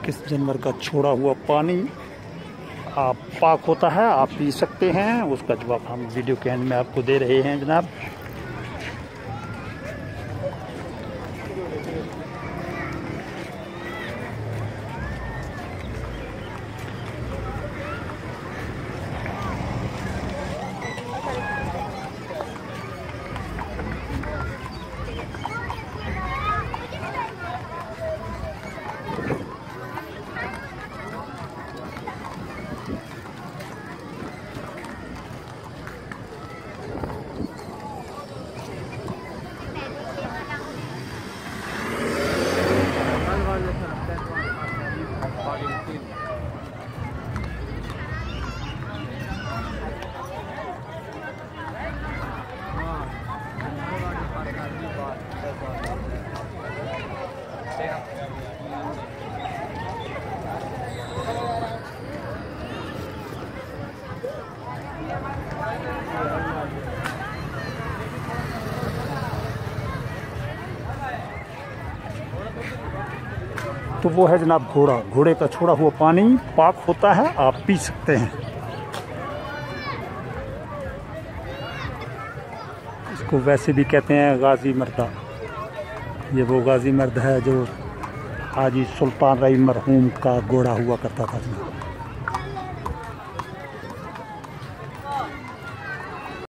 किस जानवर का छोड़ा हुआ पानी आप पाक होता है, आप पी सकते हैं, उसका जवाब हम वीडियो के एंड में आपको दे रहे हैं जनाब। तो वो है जनाब घोड़ा। घोड़े का छोड़ा हुआ पानी पाक होता है, आप पी सकते हैं। इसको वैसे भी कहते हैं गाजी मर्दा। ये वो गाजी मर्द है जो हाजी सुल्तान रही मरहूम का घोड़ा हुआ करता था।